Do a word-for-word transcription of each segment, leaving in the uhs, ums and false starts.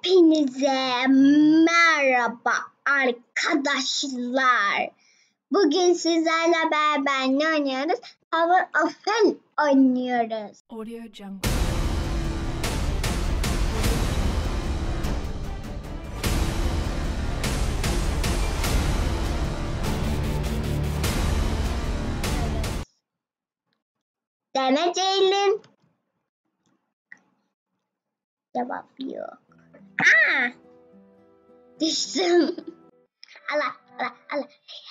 Hepinize merhaba arkadaşlar. Bugün sizlerle beraber ne oynuyoruz? Power of Hell oynuyoruz. Audio Jungle. Dene Ceylin. Cevap yok. Aa! Düştüm. Allah Allah Allah.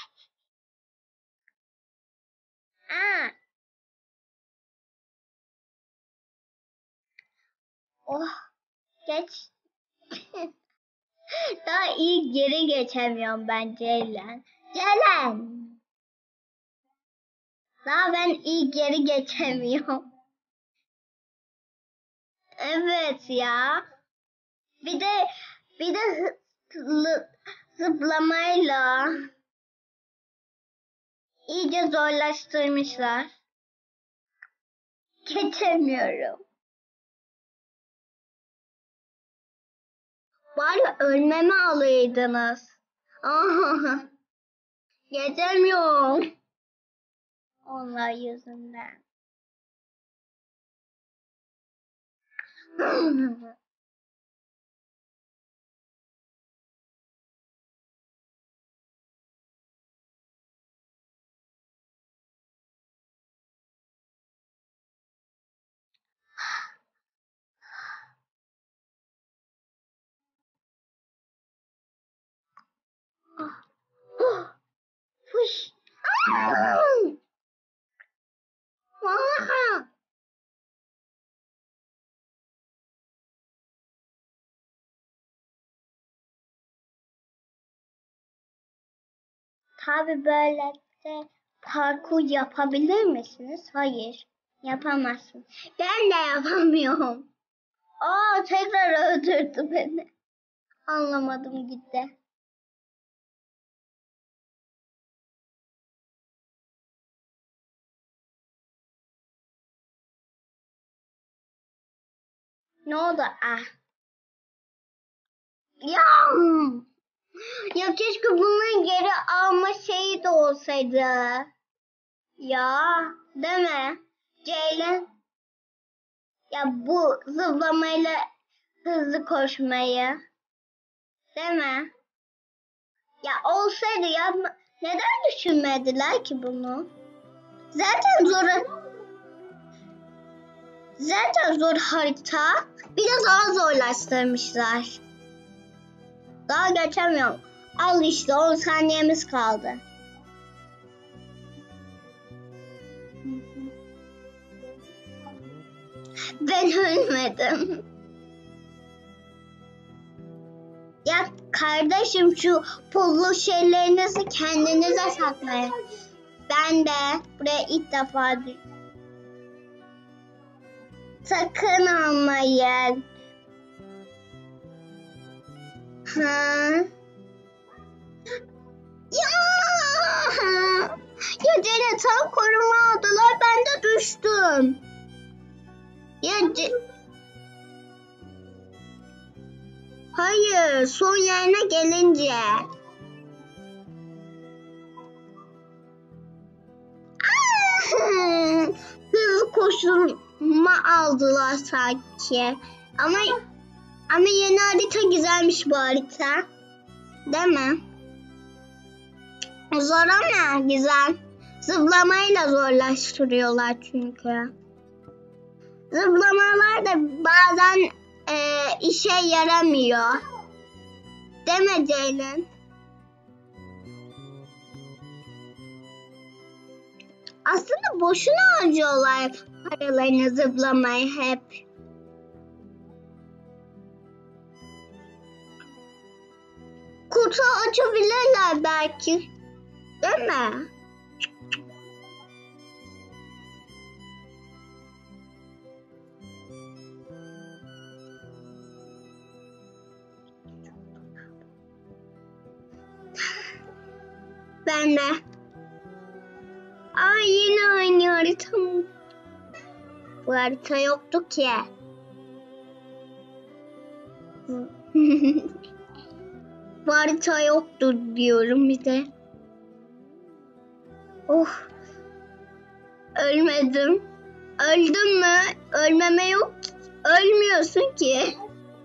Aa! Oh, geç. Daha iyi geri geçemiyorum ben Ceylan. Ceylan. Daha ben iyi geri geçemiyorum. Evet ya. Bir de bir de hızlı zıplamayla iyice zorlaştırmışlar. Geçemiyorum. Bari ölmemi alaydınız. Aha. Geçemiyorum. Onlar yüzünden. Fuş. Tabii böyle de parkur yapabilir misiniz? Hayır, yapamazsın. Ben de yapamıyorum. Aa, tekrar öldürdü beni. Anlamadım gitti. Ne oldu? Ah. Ya. Ya keşke bunun geri alma şeyi de olsaydı. Ya, değil mi? Ceylan. Ya bu zıplamayla hızlı koşmayı. Değil mi? Ya olsaydı ya neden düşünmediler ki bunu? Zaten zor. Zaten zor harita. Biraz daha zorlaştırmışlar. Daha geçemiyorum. Al işte on saniyemiz kaldı. Ben ölmedim. Ya kardeşim şu pullu şeylerinizi kendinize saklayın. Ben de buraya ilk defa sakın almayın. Ha? Ya! Ya Cere tam koruma aldılar, ben de düştüm. Ya C Hayır, son yerine gelince. Hızlı koşulma aldılar sanki. Ama ama yeni harita güzelmiş bu harita. Değil mi? Zor ama güzel. Zıplamayla zorlaştırıyorlar çünkü. Zıplamalar da bazen e, işe yaramıyor. Değil mi Ceylin? Aslında boşuna harcıyorlar paralarını zıplamayı hep. Kutu açabilirler belki. Değil mi? Ben de. Aa, yine aynı harita mı? Bu harita yoktu ki. Bu harita yoktur diyorum bir de. Oh. Ölmedim. Öldüm mü? Ölmeme yok. Ölmüyorsun ki.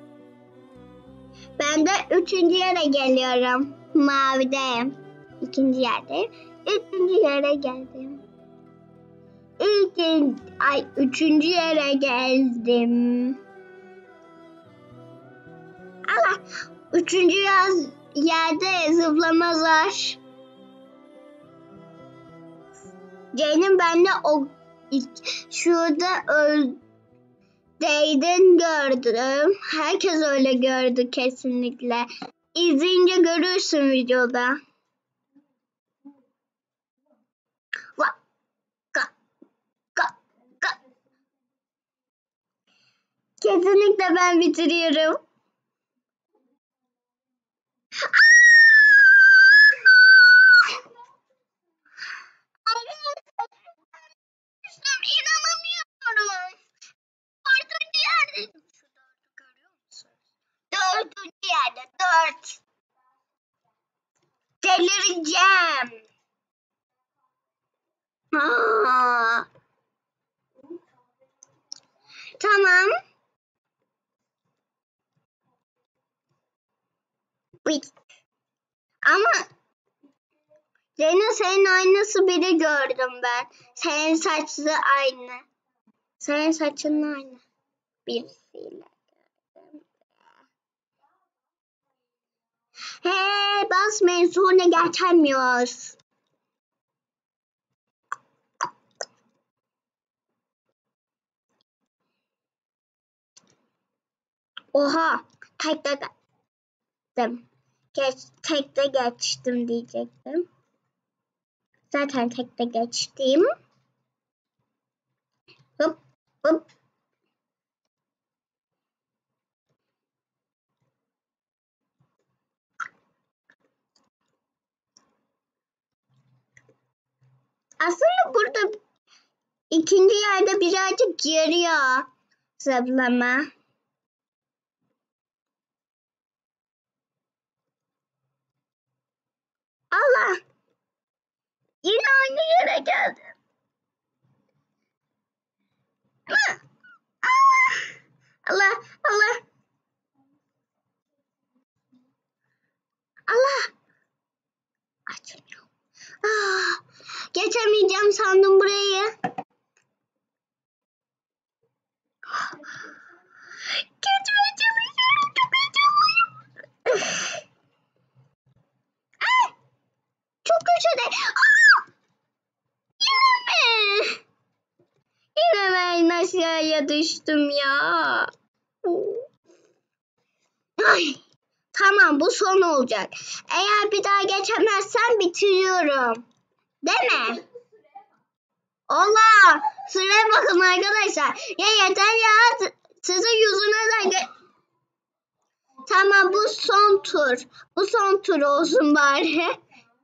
Ben de üçüncü yere geliyorum. Mavideyim. İkinci yerdeyim. Üçüncü yere geldim. İkinci, ay üçüncü yere geldim. Allah. Üçüncü yaz, yerde zıplama var. Canım ben de o şurada öldüydün gördüm. Herkes öyle gördü kesinlikle. İzleyince görürsün videoda. Kesinlikle ben bitiriyorum. İnanamıyorum. Dördüncü yerde. Şu dördü görüyor musun? Dördüncü yerde. Dört. Delireceğim. Ha. Tamam. Bit. Ama Zeynep senin aynısı biri gördüm ben. Senin saçlı aynı. Senin saçın aynı. Birisiyle. Hey basmayın sonra geçemiyoruz. Oha. Tek de geçtim. Geç, tek de geçtim diyecektim. Zaten tek de geçtim. Hop hop. Aslında burada ikinci yerde birazcık giriyor zıplama. Allah. Yine aynı yere geldim. Allah Allah. Allah. Açmıyor. Ah, geçemeyeceğim sandım burayı. Geçmeye çalışıyorum. Çok heyecanlıyım. Ah, çok köşede. Ah, yine mi? Yine ben aşağıya düştüm ya. Ay, tamam bu son olacak. Eğer bir daha geçemezsem bitiriyorum. Değil mi? Allah! Sıraya bakın arkadaşlar. Ya yeter ya. Sizin yüzünüzden ge- Tamam bu son tur. Bu son tur olsun bari.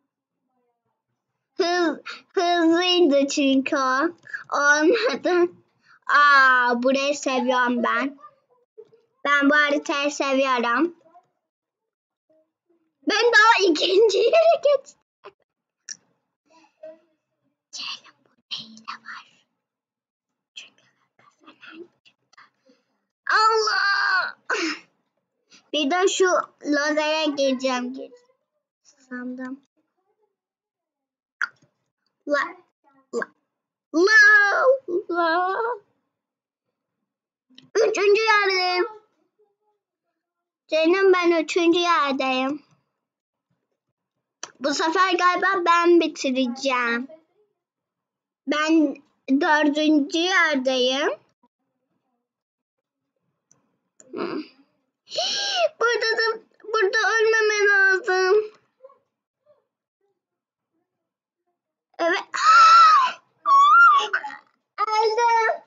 Hız, hızlıydı çünkü o. Olmadı. Aa, burayı seviyorum ben. Ben bu haritayı seviyorum. Ben daha ikinci yere geçtim. Gelin bu hile var. Çünkü Allah! Bir de şu lazere gireceğim. Sandım. La la la la. Üçüncü yerdeyim. Canım ben üçüncü yerdeyim. Bu sefer galiba ben bitireceğim. Ben dördüncü yerdeyim. Burada da burada ölmeme lazım. Evet. Öldüm.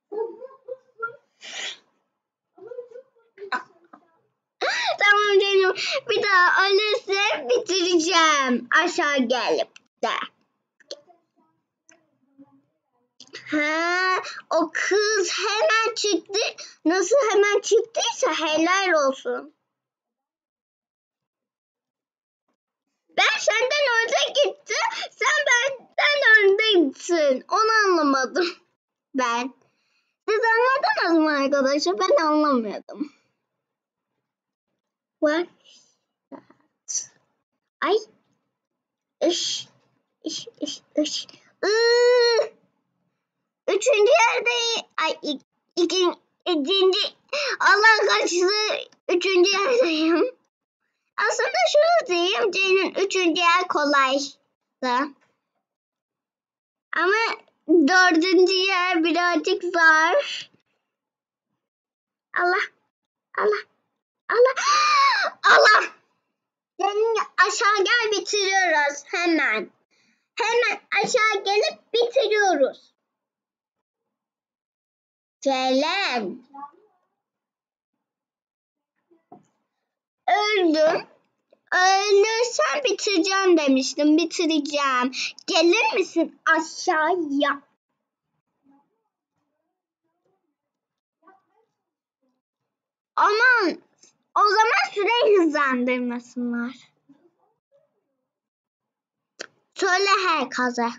Tamam canım. Bir daha ölürse bitireceğim. Aşağı gelip de. Ha, o kız hemen çıktı. Nasıl hemen çıktıysa helal olsun. Ben senden önce gittim. Sen benden öndesin. Onu anlamadım. Ben. Siz anladınız mı arkadaşlar? Ben anlamıyordum. What? Ay. Iş. İş. İş. İş. Iıı. Üçüncü yerdeyim. Ay. Ik, ikin, ikinci. Allah kaçtı. Üçüncü yerdeyim. Aslında şunu diyeyim. C'nin üçüncü yer kolay. Ama dördüncü yer birazcık zor. Allah. Allah. Allah. Allah. Yani aşağı gel bitiriyoruz hemen. Hemen aşağı gelip bitiriyoruz. Gelin. Öldüm. Ölürsen bitireceğim demiştim. Bitireceğim. Gelir misin aşağıya? Aman. O zaman süreyi hızlandırmasınlar. Söyle herkese.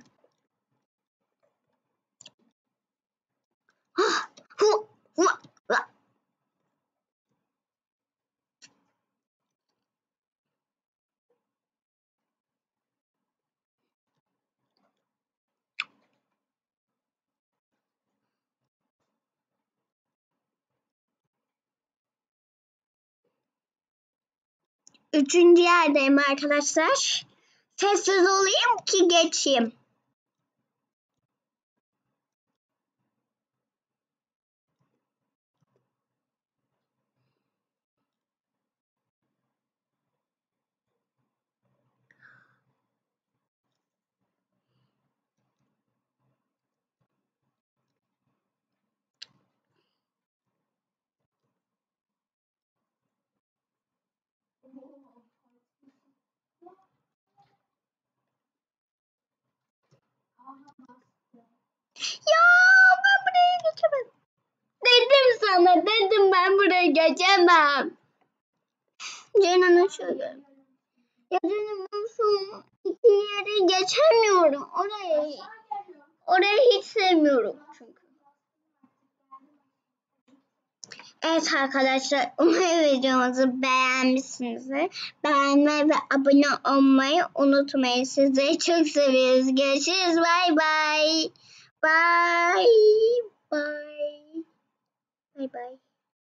Üçüncü yerdeyim arkadaşlar. Sessiz olayım ki geçeyim. Ya ben buraya geçemem. Dedim sana, dedim ben buraya geçemem. Canım şöyle. Ya canım olsun. İki yere geçemiyorum. Oraya, orayı hiç sevmiyorum çünkü. Evet arkadaşlar, umarım videomuzu beğenmişsinizdir. Beğenmeyi ve abone olmayı unutmayın. Sizleri çok seviyoruz. Görüşürüz. Bye bye. Bye bye. Bye bye.